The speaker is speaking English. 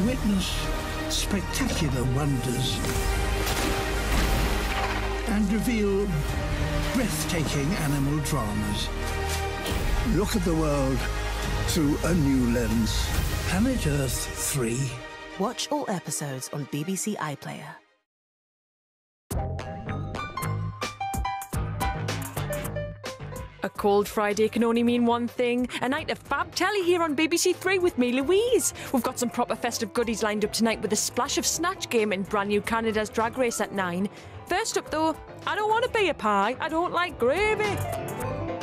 witness spectacular wonders and reveal breathtaking animal dramas. Look at the world through a new lens. Planet Earth 3. Watch all episodes on BBC iPlayer. A cold Friday can only mean one thing. A night of fab telly here on BBC Three with me, Louise. We've got some proper festive goodies lined up tonight with a splash of Snatch Game and brand new Canada's Drag Race at 9. First up though, I don't want to be a pie. I don't like gravy.